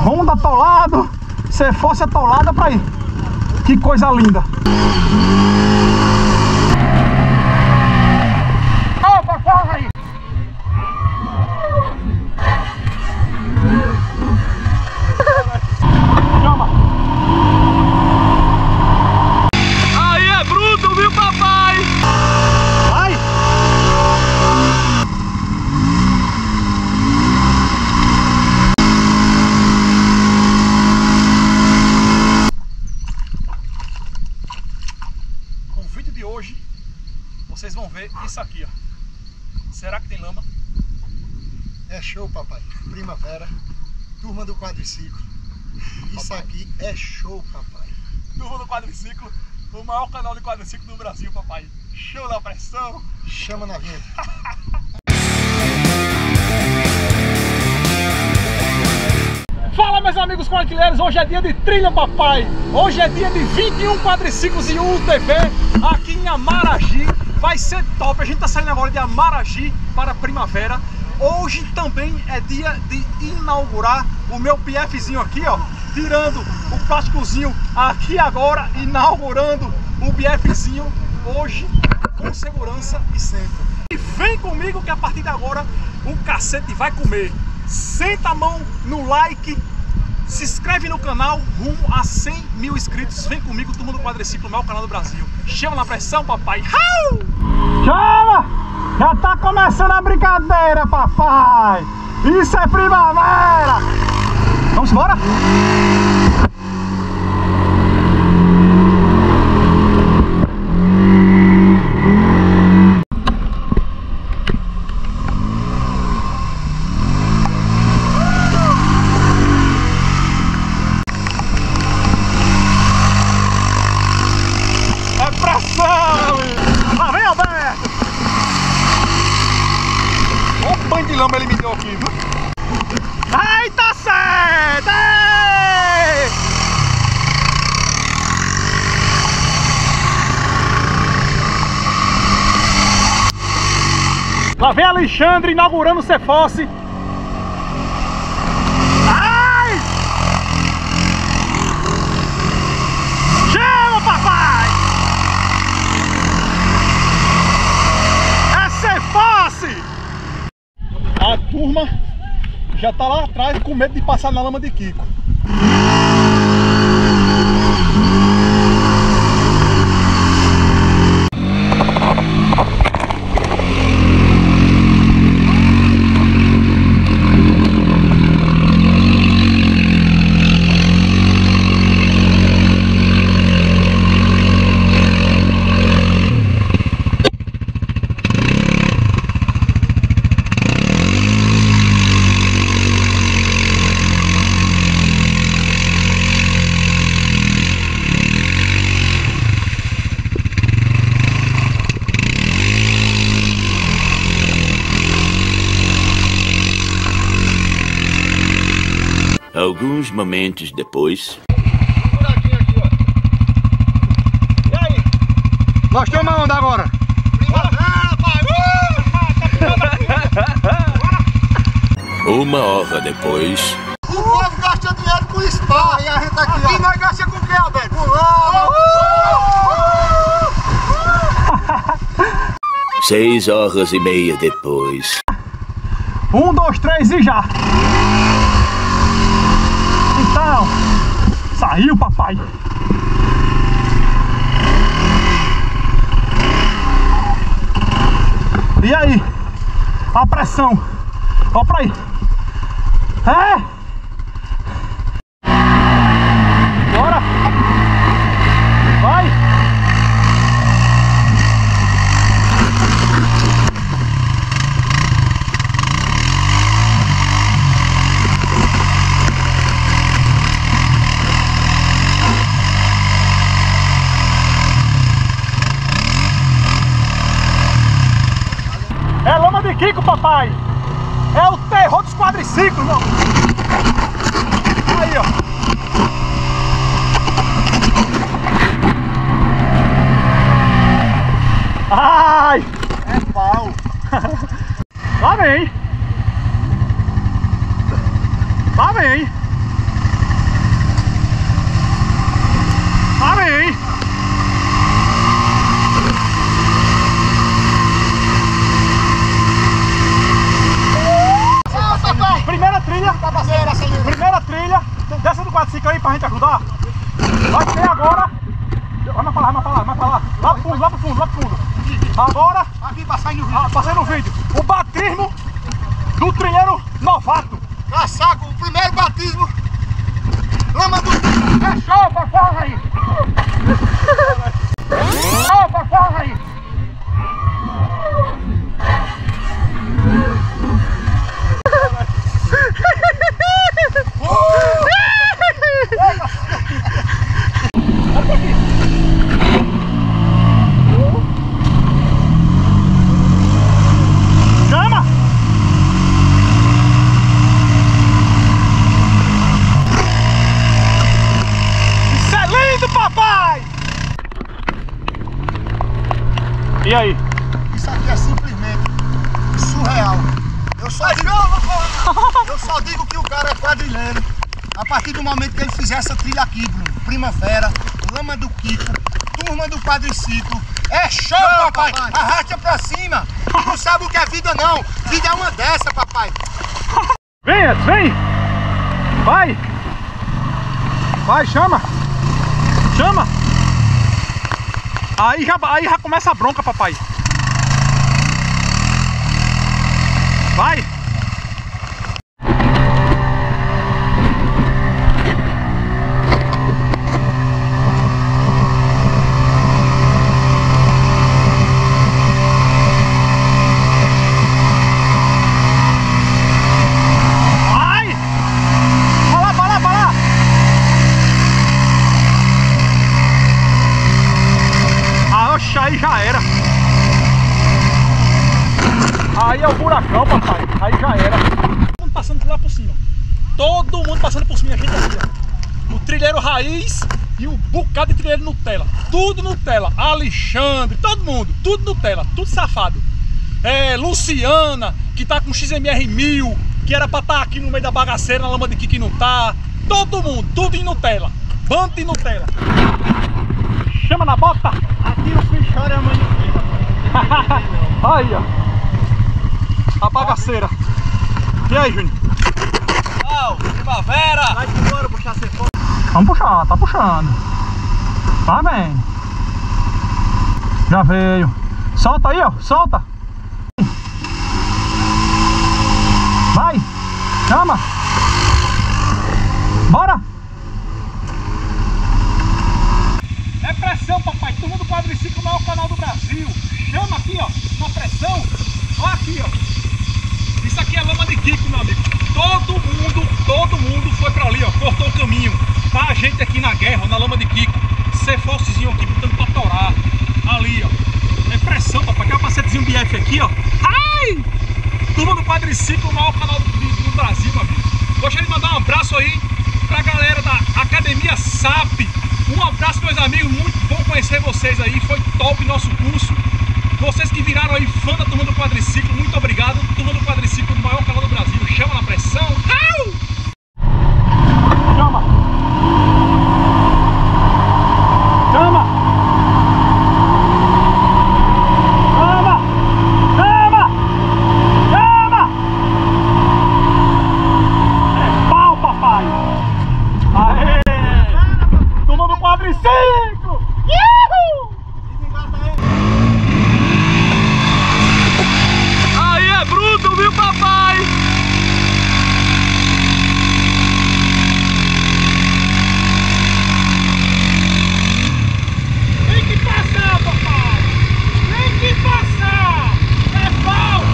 Honda atolado, se fosse atolada pra ir. Que coisa linda. Opa, corre aí. Chama. Aí é bruto, viu, papai? Vai. Com o vídeo de hoje, vocês vão ver isso aqui, ó. Será que tem lama? É show, papai. Primavera, turma do quadriciclo. Isso papai. Aqui é show, papai. Turma do quadriciclo, o maior canal de quadriciclo do Brasil, papai. Show da pressão. Chama na vinheta. Fala, meus amigos quadrilheiros, hoje é dia de trilha, papai. Hoje é dia de 21 quadriciclos e um UTV aqui em Amaragi. Vai ser top, a gente tá saindo agora de Amaragi para Primavera. Hoje também é dia de inaugurar o meu PFzinho aqui, ó. Tirando o plásticozinho aqui agora, inaugurando o PFzinho hoje com segurança e sempre. E vem comigo que a partir de agora o cacete vai comer. Senta a mão no like, se inscreve no canal, rumo a 100 mil inscritos. Vem comigo, turma do quadriciclo, o maior canal do Brasil. Chama na pressão, papai. Chama! Já tá começando a brincadeira, papai. Isso é primavera. Vamos embora? De lama ele me deu aqui, viu? Ai, tá certo! Ei! Lá vem Alexandre inaugurando o Cefosse. Ai! Chama, papai! É Cefosse! A turma já tá lá atrás com medo de passar na lama de Kiko. Alguns momentos depois. E aí? Nós temos uma onda agora. Uma hora depois. O povo gasta dinheiro com spa e a gente aqui, ó. E nós gastamos com o que, Alberto? Com lama. 6 horas e meia depois. 1, 2, 3 e já! Então, saiu, papai! E aí? A pressão! Ó pra aí! É! Bora! Vai! É lama de Kiko, papai! É o terror dos quadriciclos, não! Aí, ó! Ai! É pau! Lá vem! Lá vem! quadriciclo aí pra gente ajudar? Vai ter agora. Vai mais pra lá. Lá pro fundo. Agora, Aqui pra sair no vídeo. passei no vídeo. O batismo do trilheiro novato. Caçaco, o primeiro batismo. Lama do... É show, papai aí. Show, papai aí. Chama! Isso é lindo, papai! E aí? Isso aqui é simplesmente surreal. Eu só digo que o cara é quadrilheiro a partir do momento que ele fizer essa trilha aqui, Bruno. Primavera, Lama do Kiko, Turma do Quadriciclo. É show, papai! Arrasta pra cima! Tu não sabe o que é vida, não! Vida é uma dessa, papai! Vem, Edson, vem! Vai! Vai, chama! Aí já começa a bronca, papai! Vai! Aí já era. Aí é o buracão, papai. Aí já era. Todo mundo passando lá por cima. Todo mundo passando por cima. A gente aqui, ó. O trilheiro raiz e o bocado de trilheiro Nutella. Tudo Nutella. Alexandre, todo mundo. Tudo Nutella. Tudo safado. Luciana, que tá com XMR 1000, que era pra estar aqui no meio da bagaceira, na lama de Kiki, não tá. Todo mundo. Tudo em Nutella. Bando de Nutella. Chama na bota. Aqui o filho chora, mãe. Aí, ó. A bagaceira. E aí, Júnior? Primavera! Vai embora, puxar sem fome. Vamos puxar, tá puxando. Tá bem. Já veio. Solta aí, ó. Solta. Vai. Chama. Bora. É pressão, papai. Turma do Quadriciclo, o maior canal do Brasil. Chama aqui, ó. Na pressão. Ó aqui, ó. Isso aqui é lama de Kiko, meu amigo. Todo mundo foi pra ali, ó. Cortou o caminho. Tá a gente aqui na guerra, ó, na lama de Kiko. Cefocezinho aqui, botando pra torar. Ali, ó. É pressão, papai. Quer um capacetezinho BF aqui, ó. Ai! Turma do Quadriciclo, o maior canal do Brasil, meu amigo. Gostaria de mandar um abraço aí pra galera da Academia SAP. Um abraço, meus amigos, muito bom conhecer vocês aí, foi top nosso curso. Vocês que viraram aí fã da Turma do Quadriciclo, muito obrigado. Turma do Quadriciclo, o maior canal do Brasil. Chama na pressão. Au! Chama! Chama! Chama! Chama! Chama! É pau, papai! Aê! Turma do Quadriciclo! Uhul! Aí é bruto, viu, papai? Tem que passar, papai! Tem que passar! É pau!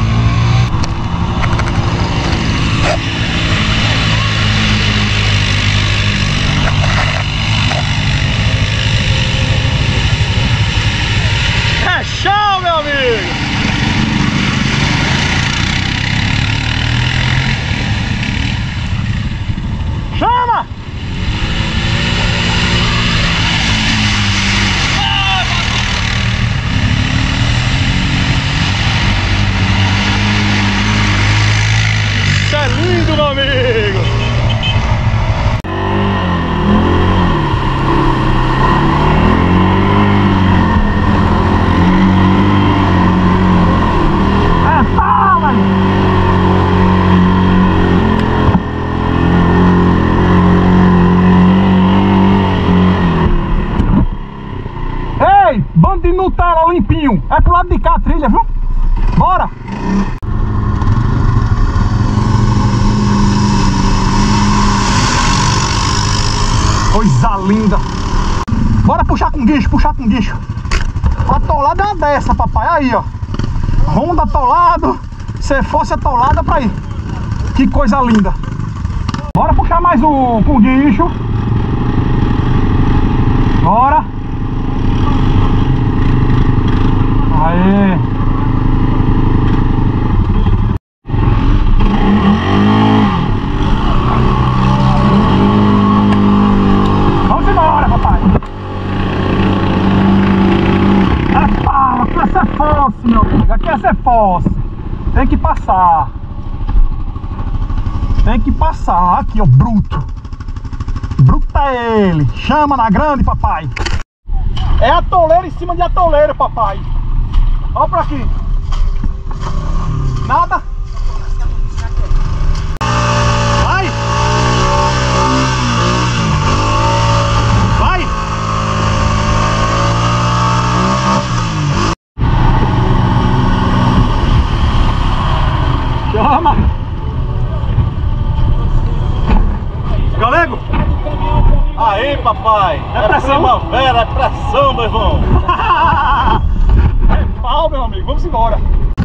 É show, meu amigo! Chama! Isso é lindo, meu amigo! Coisa linda. Bora puxar com guincho, puxar com guincho. Atolada é uma dessa, papai. Aí, ó. Ronda atolado. Se fosse atolada pra ir. Que coisa linda. Bora puxar mais com guincho. Bora. Aê. Vamos embora, papai. Epa, aqui essa é fosse, meu amigo. Aqui essa é fosse. Tem que passar. Tem que passar. Aqui, ó, bruto. Bruto é ele. Chama na grande, papai. É atoleiro em cima de atoleiro, papai. Olha pra aqui. Nada. Vai. Vai. Chama. Galego. Aí, papai. É pressão? Primavera, é pressão, meu irmão. É pau, meu amigo. Vamos embora.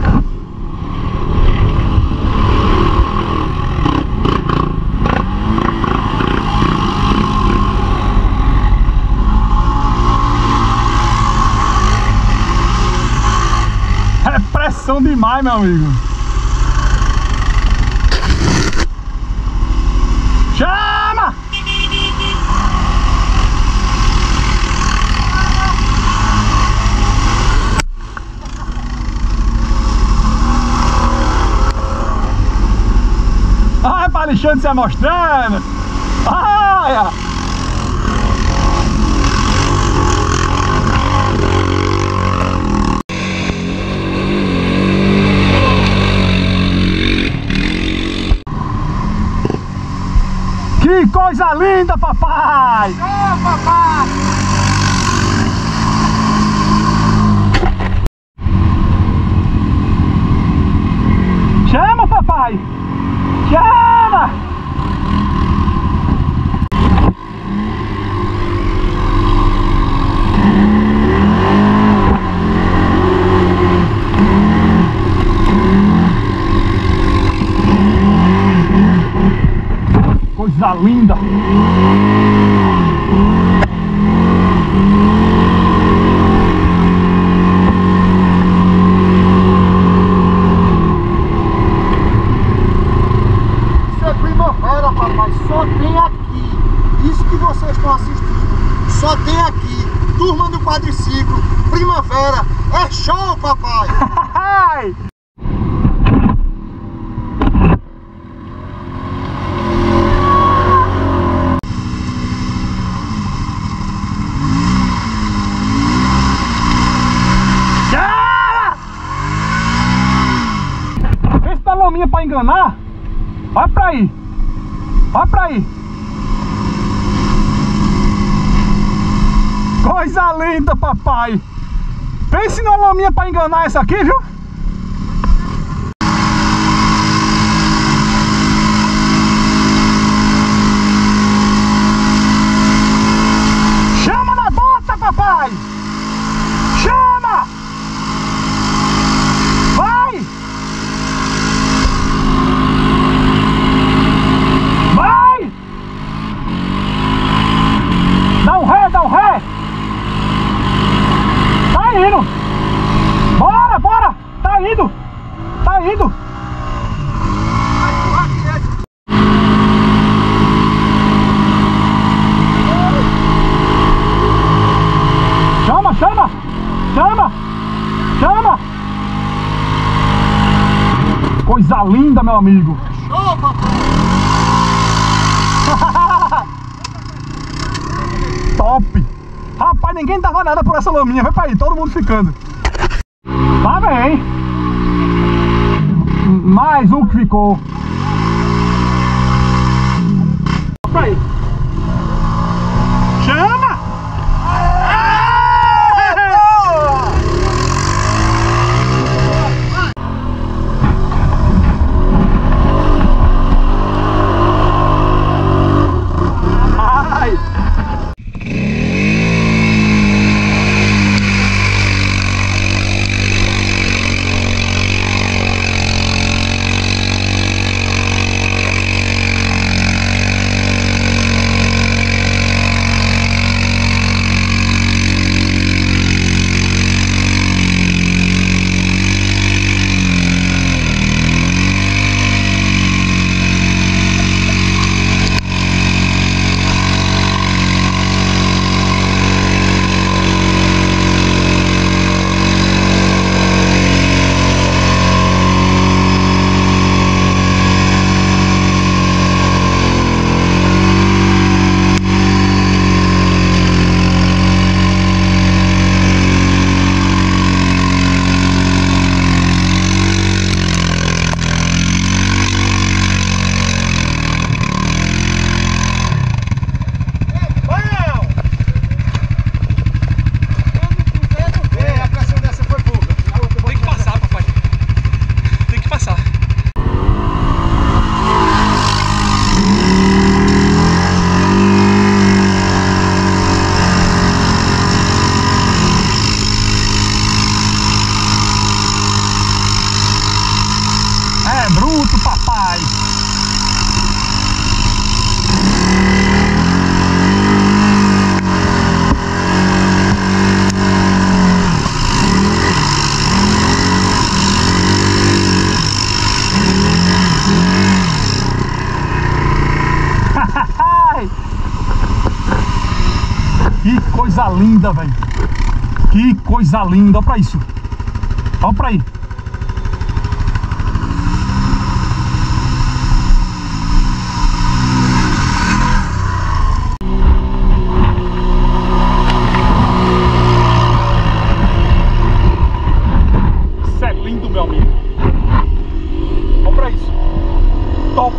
É pressão demais, meu amigo. Chama! Ai, para Alexandre se mostrando. Ai! Que coisa linda, papai! Ô, papai! Chama, papai! Chama! Coisa linda! Isso é primavera, papai. Só tem aqui. Isso que vocês estão assistindo. Só tem aqui. Turma do quadriciclo. Primavera. É show, papai. Ai! Lominha pra enganar. Vai pra aí. Vai pra aí. Coisa linda, papai. Pense numa lominha pra enganar essa aqui, viu? Chama na bota, papai. Chama. Vai. Vai! Dá um ré, dá um ré! Tá indo! Bora, bora! Tá indo! Tá indo! Chama, chama! Chama! Chama! Coisa linda, meu amigo! Show, papai. Top! Rapaz, ninguém dava nada por essa laminha. Vai pra aí, todo mundo ficando. Tá bem. Mais um que ficou. Vai pra aí. Chama! Ai! Que coisa linda, velho. Que coisa linda. Olha pra isso. Olha pra aí. Isso é lindo, meu amigo. Olha pra isso. Top.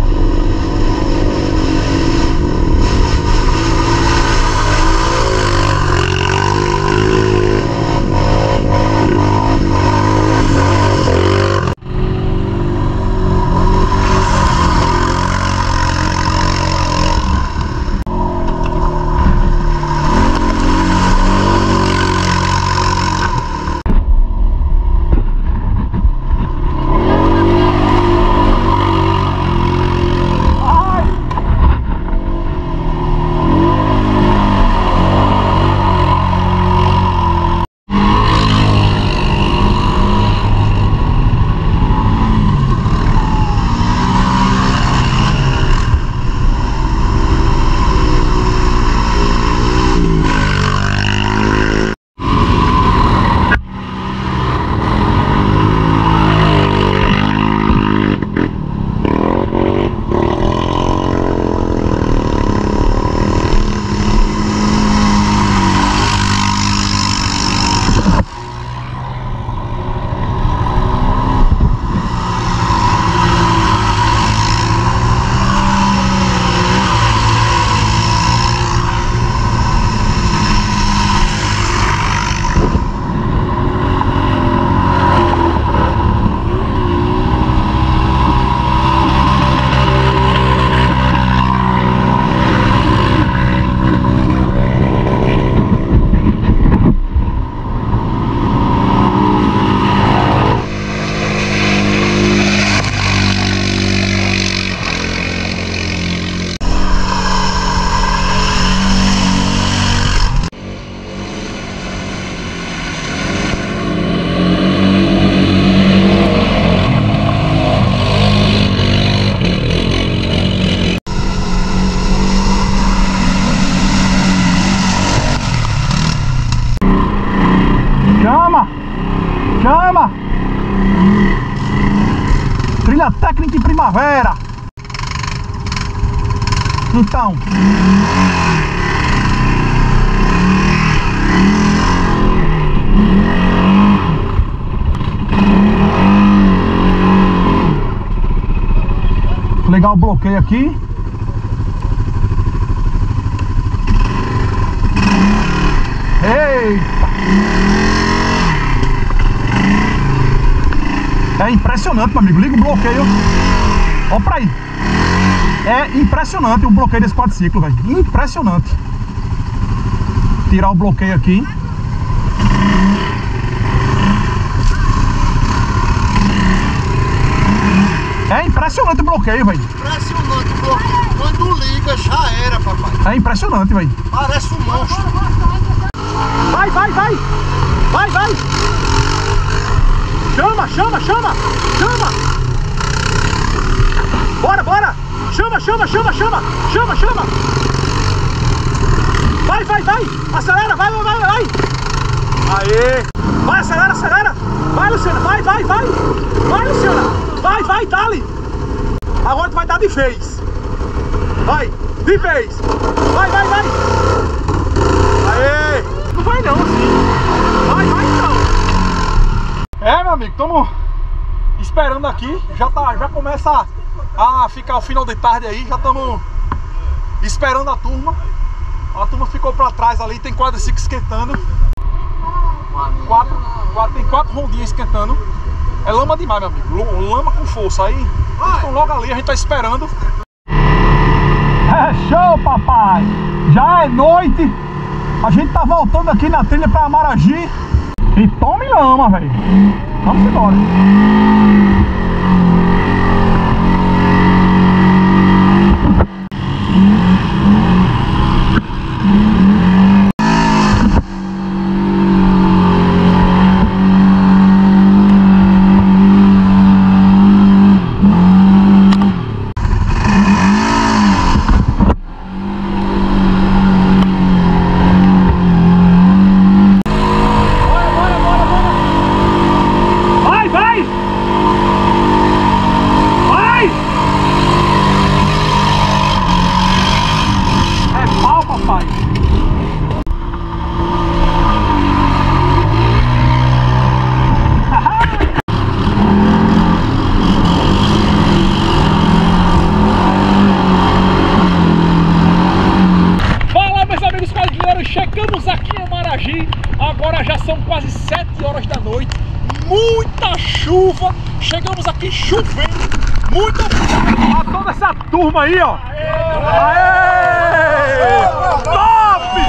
Chama! Trilha técnica em primavera. Então, vou ligar o bloqueio aqui. Eita! É impressionante, meu amigo. Liga o bloqueio. Olha pra aí. É impressionante o bloqueio desse quadriciclo, velho. Impressionante. Tirar o bloqueio aqui. É impressionante o bloqueio, velho. Impressionante o bloqueio. Quando liga, já era, papai. É impressionante, velho. Parece um monstro. Vai, vai, vai. Vai, vai. Chama, chama, chama. Chama. Bora, bora. Chama, chama, chama, chama. Chama, chama. Vai, vai, vai. Acelera, vai, vai, vai, vai. Aê. Vai, acelera, acelera. Vai, Luciana. Vai, vai, vai. Vai, Luciana. Vai, vai, dale. Agora tu vai dar de vez. Vai, de vez. Vai, vai, vai. Aê. Não vai não, assim. Vai, vai então. É, meu amigo, estamos esperando aqui. Já começa a ficar o final de tarde aí. Já estamos esperando a turma. A turma ficou pra trás ali. Tem quadriciclo esquentando. Tem quatro rondinhas esquentando. É lama demais, meu amigo. Lama com força. Aí eles estão logo ali. A gente tá esperando. É show, papai. Já é noite. A gente tá voltando aqui na trilha pra Amaragi. E tome lama, velho. Vamos embora. chegamos aqui em Maragi, agora já são quase 7 horas da noite, muita chuva, chegamos aqui chovendo, muito obrigado a toda essa turma aí, ó. Aê! Top!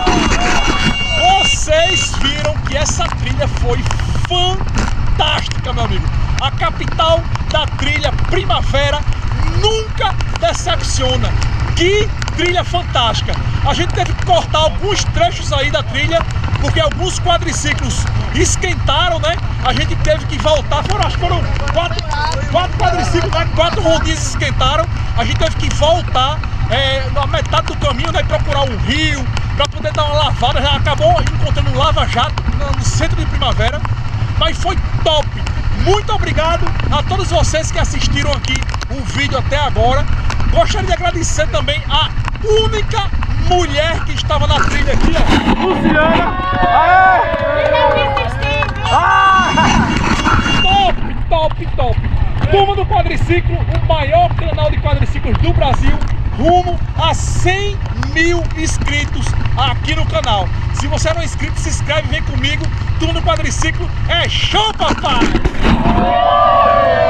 Vocês viram que essa trilha foi fantástica, meu amigo. A capital da trilha Primavera nunca decepciona. Que trilha fantástica! A gente teve que cortar alguns trechos aí da trilha, porque alguns quadriciclos esquentaram, né? A gente teve que voltar, acho que foram quatro quadriciclos, né? 4 rodinhas esquentaram. A gente teve que voltar na metade do caminho, né? Procurar um rio, para poder dar uma lavada. Já acabou encontrando um lava-jato no centro de Primavera, mas foi top! Muito obrigado a todos vocês que assistiram aqui o vídeo até agora. Gostaria de agradecer também a única mulher que estava na trilha aqui, ó, Luciana. Top! Turma do Quadriciclo, o maior canal de quadriciclos do Brasil, rumo a 100 mil inscritos aqui no canal. Se você não é inscrito, se inscreve, vem comigo. Turma do Quadriciclo é show, papai!